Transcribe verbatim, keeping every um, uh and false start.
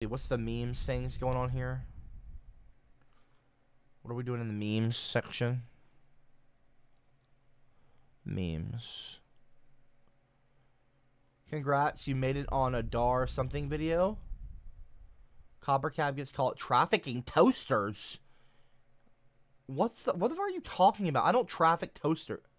what's the memes things going on here? What are we doing in the memes section? Memes. Congrats, you made it on a D A R something video. CopperCab gets caught trafficking toasters. What's the, what are you talking about? I don't traffic toaster.